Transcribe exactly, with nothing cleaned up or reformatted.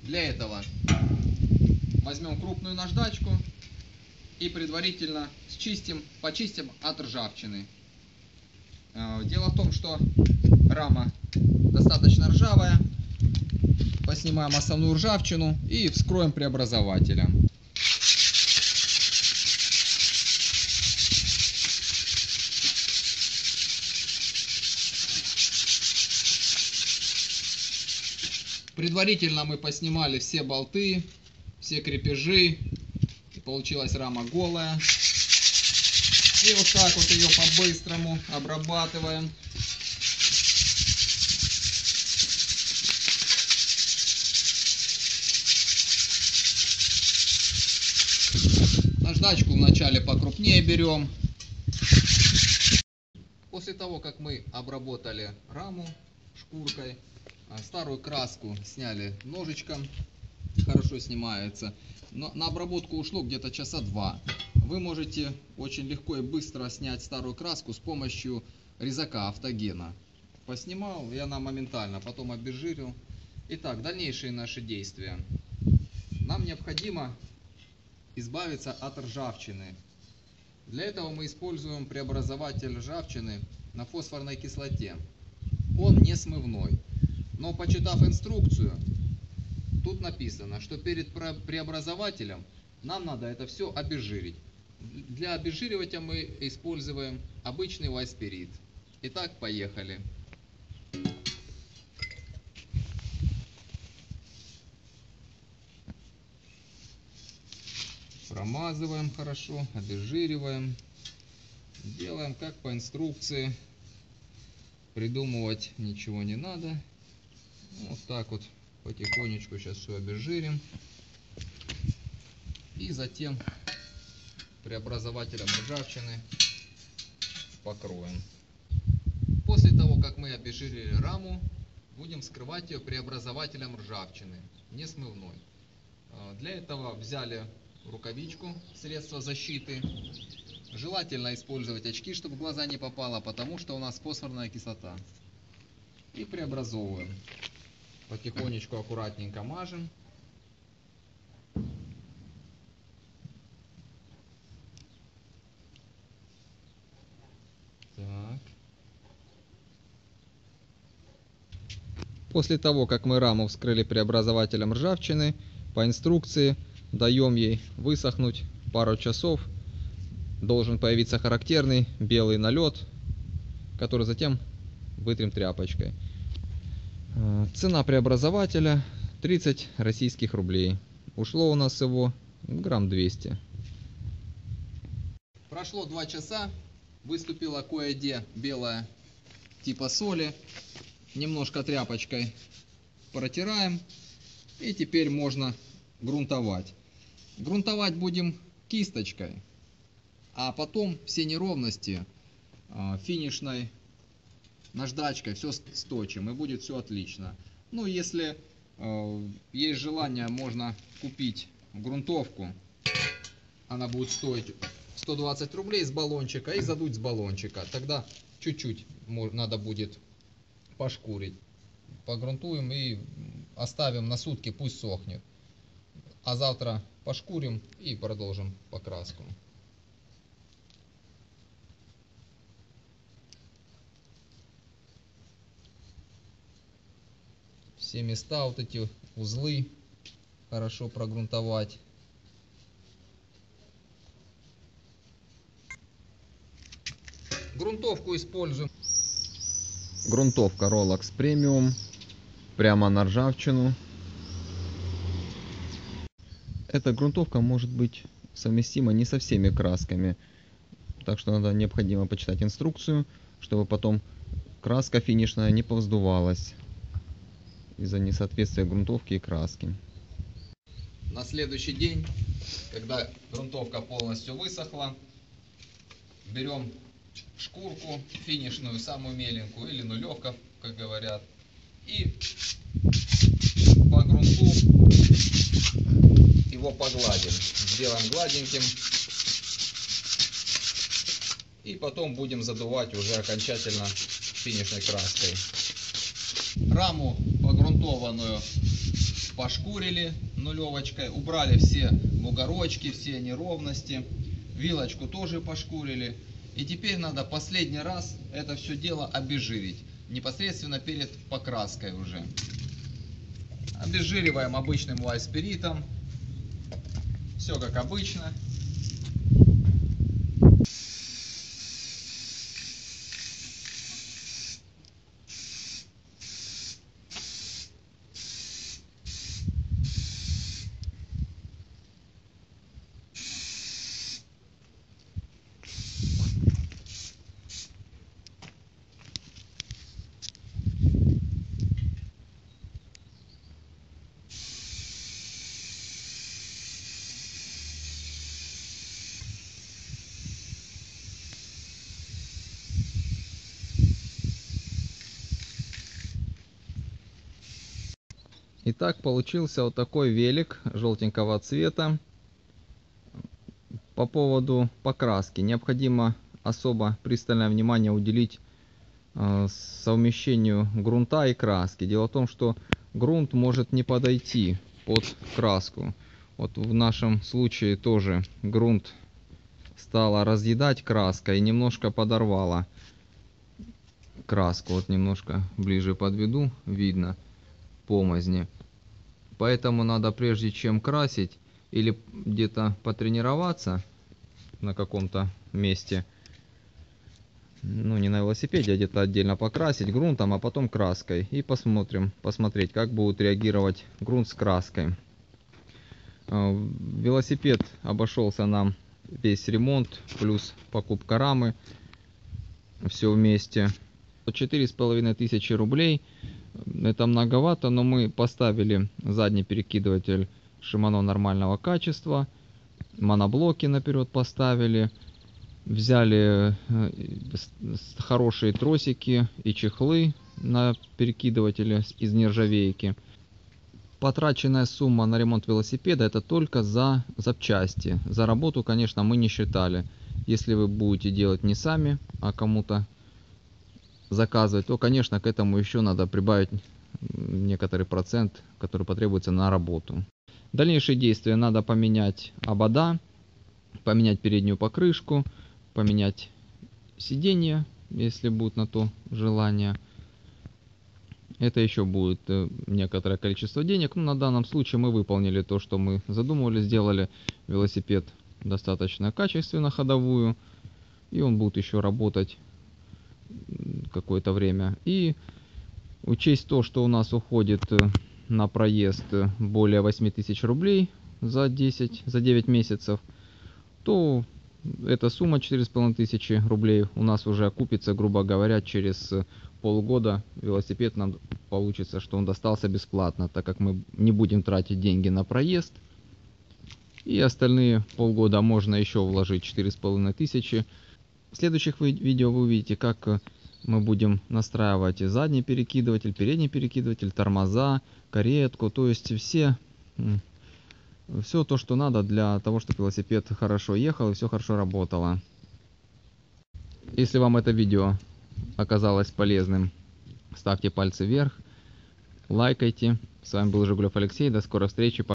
Для этого возьмем крупную наждачку и предварительно счистим, почистим от ржавчины. Дело в том, что рама достаточно ржавая. Поснимаем основную ржавчину и вскроем преобразователем. Предварительно мы поснимали все болты, все крепежи, и получилась рама голая. И вот так вот ее по-быстрому обрабатываем. Наждачку вначале покрупнее берем. После того, как мы обработали раму шкуркой, старую краску сняли ножичком, хорошо снимается. Но на обработку ушло где-то часа два. Вы можете очень легко и быстро снять старую краску с помощью резака автогена. Поснимал, и она моментально, потом обезжирил. Итак, дальнейшие наши действия. Нам необходимо избавиться от ржавчины. Для этого мы используем преобразователь ржавчины на фосфорной кислоте. Он не смывной. Но почитав инструкцию, тут написано, что перед преобразователем нам надо это все обезжирить. Для обезжиривания мы используем обычный вайспирит. Итак, поехали. Промазываем хорошо, обезжириваем. Делаем как по инструкции. Придумывать ничего не надо. Вот так вот потихонечку сейчас все обезжирим. И затем преобразователем ржавчины покроем. После того, как мы обезжирили раму, будем скрывать ее преобразователем ржавчины, не смывной. Для этого взяли рукавичку, средство защиты. Желательно использовать очки, чтобы в глаза не попало, потому что у нас фосфорная кислота. И преобразовываем. Потихонечку, аккуратненько мажем. Так. После того, как мы раму вскрыли преобразователем ржавчины, по инструкции даем ей высохнуть пару часов. Должен появиться характерный белый налет, который затем вытрем тряпочкой. Цена преобразователя тридцать российских рублей. Ушло у нас его грамм двести. Прошло два часа. Выступила кое-где белая типа соли. Немножко тряпочкой протираем. И теперь можно грунтовать. Грунтовать будем кисточкой. А потом все неровности финишной наждачкой все сточим, и будет все отлично. Ну, если э, есть желание, можно купить грунтовку. Она будет стоить сто двадцать рублей с баллончика, и задуть с баллончика. Тогда чуть-чуть надо будет пошкурить. Погрунтуем и оставим на сутки, пусть сохнет. А завтра пошкурим и продолжим покраску. Все места, вот эти узлы хорошо прогрунтовать. Грунтовку используем. Грунтовка Rolex Premium. Прямо на ржавчину. Эта грунтовка может быть совместима не со всеми красками. Так что надо необходимо почитать инструкцию, чтобы потом краска финишная не повздувалась из-за несоответствия грунтовки и краски. На следующий день, когда грунтовка полностью высохла, берем шкурку финишную, самую меленькую, или нулевка, как говорят, и по грунту его погладим, сделаем гладеньким, и потом будем задувать уже окончательно финишной краской. Раму погрунтованную пошкурили нулевочкой, убрали все бугорочки, все неровности. Вилочку тоже пошкурили. И теперь надо последний раз это все дело обезжирить. Непосредственно перед покраской уже. Обезжириваем обычным лайспиритом. Все как обычно. Итак, получился вот такой велик желтенького цвета. По поводу покраски необходимо особо пристальное внимание уделить э, совмещению грунта и краски. Дело в том, что грунт может не подойти под краску. Вот в нашем случае тоже грунт стала разъедать краска и немножко подорвала краску. Вот немножко ближе подведу, видно помазни. Поэтому надо, прежде чем красить или где-то потренироваться на каком-то месте, ну не на велосипеде, а где-то отдельно покрасить грунтом, а потом краской. И посмотрим, посмотреть, как будет реагировать грунт с краской. Велосипед обошелся нам весь ремонт плюс покупка рамы, все вместе четыре с половиной тысячи рублей. Это многовато, но мы поставили задний перекидыватель Shimano нормального качества, моноблоки наперед поставили, взяли хорошие тросики и чехлы на перекидывателе из нержавейки. Потраченная сумма на ремонт велосипеда — это только за запчасти. За работу, конечно, мы не считали. Если вы будете делать не сами, а кому-то заказывать, то, конечно, к этому еще надо прибавить некоторый процент, который потребуется на работу. Дальнейшие действия: надо поменять обода, поменять переднюю покрышку, поменять сиденье, если будет на то желание. Это еще будет некоторое количество денег, но на данном случае мы выполнили то, что мы задумывали, сделали велосипед достаточно качественно, ходовую, и он будет еще работать какое-то время. И учесть то, что у нас уходит на проезд более восьми тысяч рублей за десять, за девять месяцев, то эта сумма четыре с половиной тысячи рублей у нас уже окупится, грубо говоря, через полгода. Велосипед нам получится, что он достался бесплатно, так как мы не будем тратить деньги на проезд. И остальные полгода можно еще вложить четыре с половиной тысячи. В следующих видео вы увидите, как мы будем настраивать задний перекидыватель, передний перекидыватель, тормоза, каретку, то есть все, все то, что надо для того, чтобы велосипед хорошо ехал и все хорошо работало. Если вам это видео оказалось полезным, ставьте пальцы вверх, лайкайте. С вами был Жигулев Алексей, до скорой встречи.